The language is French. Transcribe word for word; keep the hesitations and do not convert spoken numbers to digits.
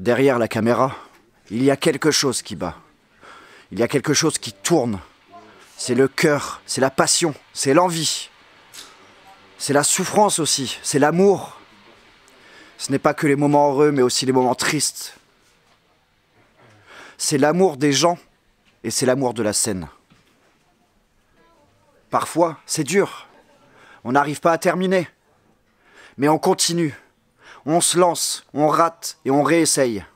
Derrière la caméra, il y a quelque chose qui bat. Il y a quelque chose qui tourne. C'est le cœur, c'est la passion, c'est l'envie. C'est la souffrance aussi, c'est l'amour. Ce n'est pas que les moments heureux, mais aussi les moments tristes. C'est l'amour des gens et c'est l'amour de la scène. Parfois, c'est dur. On n'arrive pas à terminer. Mais on continue. On se lance, on rate et on réessaye.